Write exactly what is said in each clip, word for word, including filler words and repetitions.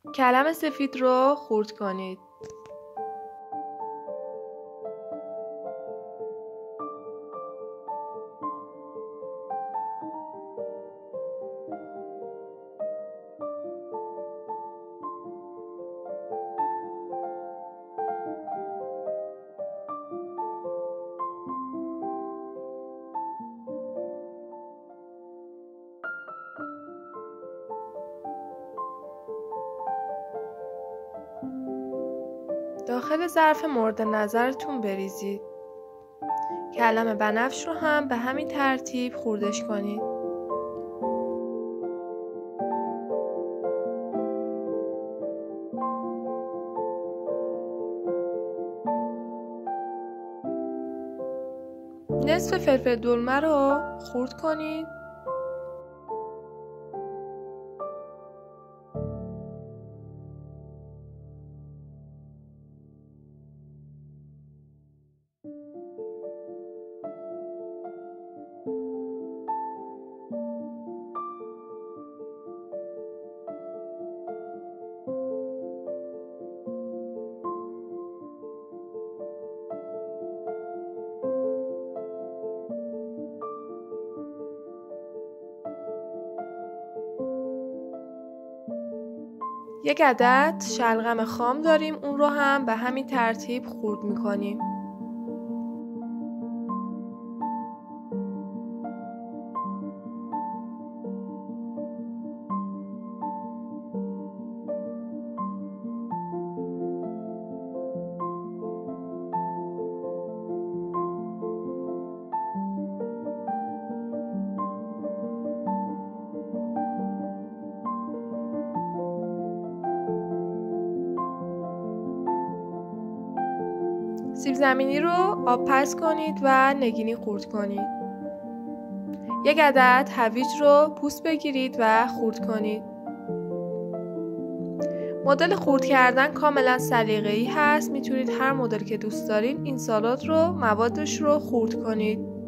کلم سفید رو خرد کنید. داخل ظرف مورد نظرتون بریزید. کلم بنفش رو هم به همین ترتیب خردش کنید. نصف فلفل دلمه رو خرد کنید. یک عدد شلغم خام داریم، اون رو هم به همین ترتیب خرد میکنیم. سیب زمینی رو آب پز کنید و نگینی خرد کنید. یک عدد هویج رو پوست بگیرید و خرد کنید. مدل خرد کردن کاملا سلیقه‌ای هست، میتونید هر مدل که دوست دارین این سالاد رو موادش رو خرد کنید.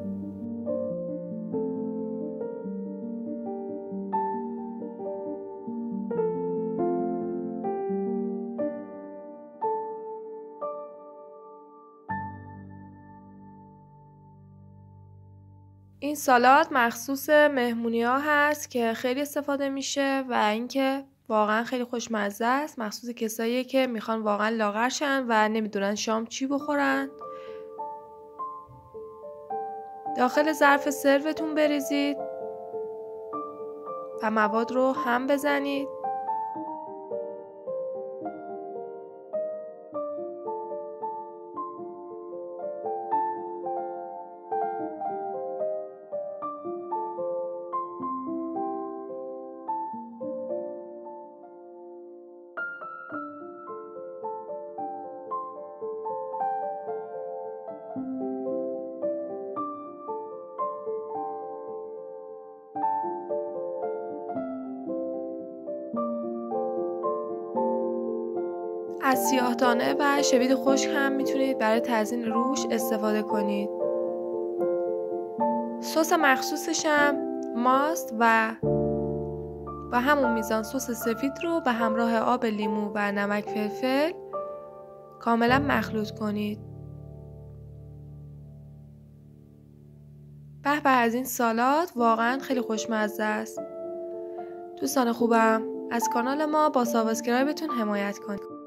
این سالاد مخصوص مهمونی ها هست که خیلی استفاده میشه و اینکه واقعا خیلی خوشمزه است، مخصوص کساییه که میخوان واقعا لاغر شن و نمیدونن شام چی بخورن. داخل ظرف سرفتون بریزید و مواد رو هم بزنید. از سیاه‌دانه و شوید خشک هم میتونید برای تزیین روش استفاده کنید. سس مخصوصش هم ماست و با همون میزان سس سفید رو به همراه آب لیمو و نمک فلفل کاملا مخلوط کنید. به به از این سالاد واقعا خیلی خوشمزه است. دوستان خوبم، از کانال ما با سابسکرایبتون حمایت کنید.